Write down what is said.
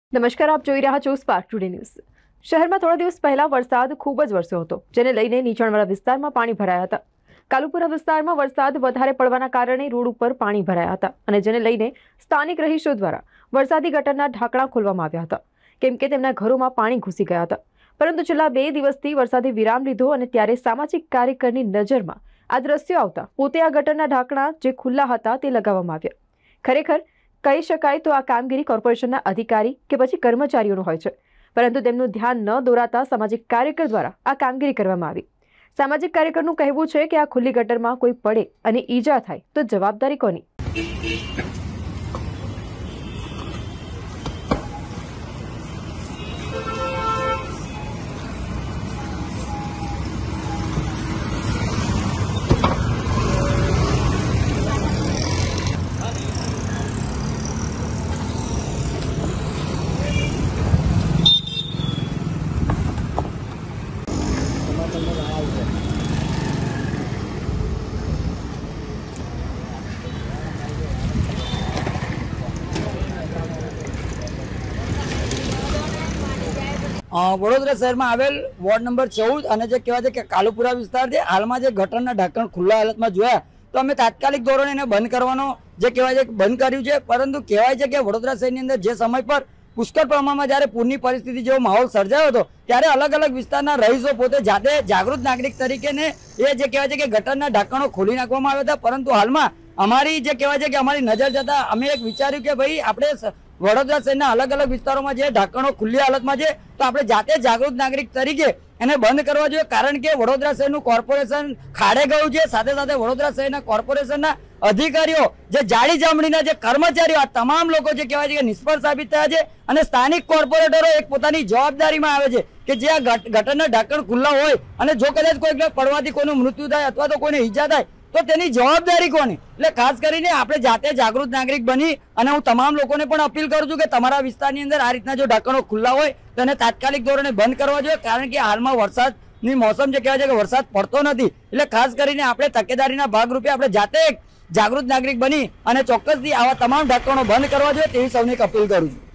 નમસ્કાર, આપ જોઈ રહ્યા છો સ્પાર્ક ટુડે ન્યૂઝ। શહેરમાં થોડા દિવસ પહેલા વરસાદ ખૂબ જ વરસ્યો હતો, જેને લઈને નીચાણવાળા વિસ્તારમાં પાણી ભરાયા હતા। કાલુપુરા વિસ્તારમાં વરસાદ વધારે પડવાના કારણે રોડ ઉપર પાણી ભરાયા હતા અને જેને લઈને સ્થાનિક રહીશો દ્વારા વરસાદી ગટરના ઢાંકણા ખોલવામાં આવ્યા હતા, કેમ કે તેમના ઘરોમાં પાણી ઘૂસી ગયા હતા। પરંતુ છેલ્લા 2 દિવસથી વરસાદે વિરામ લીધો અને ત્યારે સામાજિક કાર્યકરની નજરમાં આ દ્રશ્યો આવતા પોતે આ ગટરના ઢાંકણા જે ખુલ્લા હતા તે લગાવવામાં આવ્યા। ખરેખર કહી શકાય તો આ કામગીરી કોર્પોરેશનના અધિકારી કે પછી કર્મચારીઓનું હોય છે, પરંતુ તેમનું ધ્યાન ન દોરાતા સામાજિક કાર્યકર દ્વારા આ કામગીરી કરવામાં આવી। સામાજિક કાર્યકરનું કહેવું છે કે આ ખુલ્લી ગટરમાં કોઈ પડે અને ઈજા થાય તો જવાબદારી કોની? વડોદરા શહેરમાં આવેલ વોર્ડ નંબર 14 અને જે કહેવાય છે કે કાલુપુરા વિસ્તાર છે, હાલમાં જે ગટરના ઢાંકણ ખુલ્લા હાલતમાં જોયા તો અમે તાત્કાલિક ધોરણે એને બંધ કરવાનો જે કહેવાય છે બંધ કર્યું છે। પરંતુ કહેવાય છે કે વડોદરા શહેરની અંદર જે સમય પર પુષ્કળ પ્રમાણમાં જ્યારે પૂરની પરિસ્થિતિ જેવો માહોલ સર્જાયો હતો ત્યારે અલગ અલગ વિસ્તારના રહીશો પોતે જાતે જાગૃત નાગરિક તરીકે ને એ જે કહેવાય છે કે ગટરના ઢાંકણો ખોલી નાખવામાં આવ્યા હતા। પરંતુ હાલમાં અમારી જે કહેવાય છે કે અમારી નજર જતા અમે એક વિચાર્યું કે ભાઈ આપણે વડોદરા શહેરના અલગ અલગ વિસ્તારોમાં જે ઢાંકણો ખુલ્લી હાલતમાં છે તો આપણે જાતે જાગૃત નાગરિક તરીકે એને બંધ કરવા જોઈએ, કારણ કે વડોદરા શહેરનું કોર્પોરેશન ખાડે ગયું છે। સાથે સાથે વડોદરા શહેરના કોર્પોરેશનના અધિકારીઓ જે જાડી જામડીના જે કર્મચારીઓ આ તમામ લોકો જે કહેવાય છે કે નિષ્ફળ સાબિત થયા છે અને સ્થાનિક કોર્પોરેટરો એક પોતાની જવાબદારીમાં આવે છે કે જે આ ગટરના ઢાંકણ ખુલ્લા હોય અને જો કદાચ કોઈ પડવાથી કોઈનું મૃત્યુ થાય અથવા તો કોઈને ઈજા થાય તો તેની જવાબદારી કોની? એટલે ખાસ કરીને આપણે જાતે જાગૃત નાગરિક બની અને હું તમામ લોકોને પણ અપીલ કરું છું કે તમારા વિસ્તારની અંદર આ રીતના જો ઢાંકણો ખુલ્લા હોય તો એને તાત્કાલિક ધોરણે બંધ કરવા જોઈએ, કારણ કે હાલમાં વરસાદની મોસમ જે કહેવાય છે કે વરસાદ પડતો નથી। એટલે ખાસ કરીને આપણે તકેદારીના ભાગરૂપે આપણે જાતે એક જાગૃત નાગરિક બની અને ચોક્કસથી આવા તમામ ઢાંકણો બંધ કરવા જોઈએ તેવી સૌને અપીલ કરું છું।